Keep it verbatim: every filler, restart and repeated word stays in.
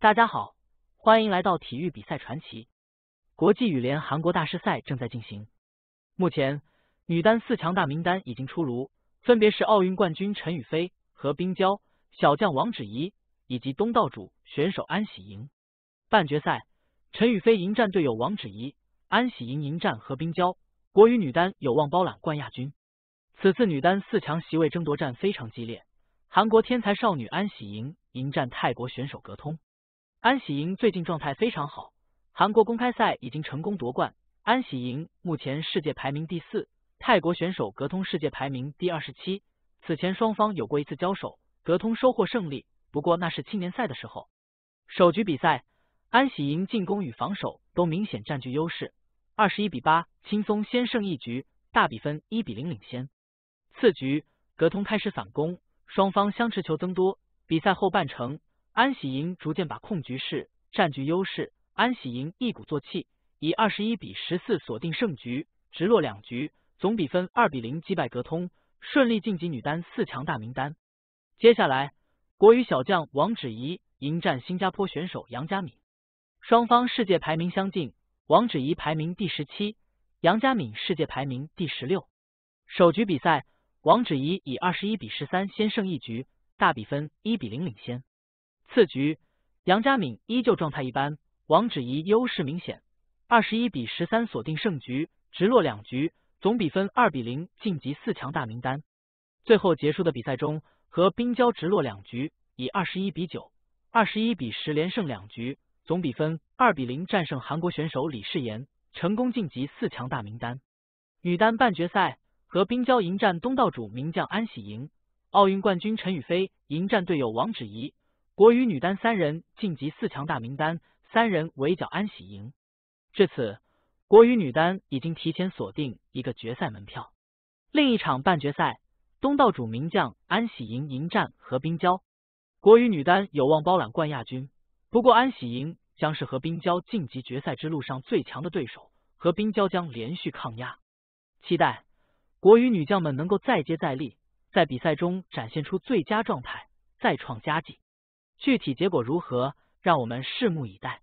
大家好，欢迎来到体育比赛传奇。国际羽联韩国大师赛正在进行，目前女单四强大名单已经出炉，分别是奥运冠军陈雨菲、何冰娇、小将王芷怡以及东道主选手安喜莹。半决赛，陈雨菲迎战队友王芷怡，安喜莹迎战何冰娇，国羽女单有望包揽冠亚军。此次女单四强席位争夺战非常激烈，韩国天才少女安喜莹迎战泰国选手格通。安喜莹最近状态非常好，韩国公开赛已经成功夺冠。安喜莹目前世界排名第四，泰国选手格通世界排名第二十七。此前双方有过一次交手，格通收获胜利，不过那是青年赛的时候。首局比赛，安喜莹进攻与防守都明显占据优势，二十一比八轻松先胜一局，大比分一比零领先。次局，格通开始反攻，双方相持球增多。比赛后半程，安喜莹逐渐把控局势，占据优势。安喜莹一鼓作气，以二十一比十四锁定胜局，直落两局，总比分二比零击败格通，顺利晋级女单四强大名单。接下来，国羽小将王芷怡迎战新加坡选手杨嘉敏，双方世界排名相近，王芷怡排名第十七，杨嘉敏世界排名第十六。首局比赛，王芷怡以二十一比十三先胜一局，大比分一比零领先。次局，杨嘉敏依旧状态一般，王芷怡优势明显，二十一比十三锁定胜局，直落两局，总比分二比零晋级四强大名单。最后结束的比赛中，何冰娇直落两局，以二十一比九、二十一比十连胜两局，总比分二比零战胜韩国选手李世妍，成功晋级四强大名单。女单半决赛，何冰娇迎战东道主名将安喜莹，奥运冠军陈雨菲迎战队友王芷怡。国羽女单三人晋级四强大名单，三人围剿安喜莹。至此，国羽女单已经提前锁定一个决赛门票。另一场半决赛，东道主名将安喜莹迎战何冰娇，国羽女单有望包揽冠亚军。不过安喜莹将是何冰娇晋级决赛之路上最强的对手，何冰娇将连续抗压。期待国羽女将们能够再接再厉，在比赛中展现出最佳状态，再创佳绩。具体结果如何，让我们拭目以待。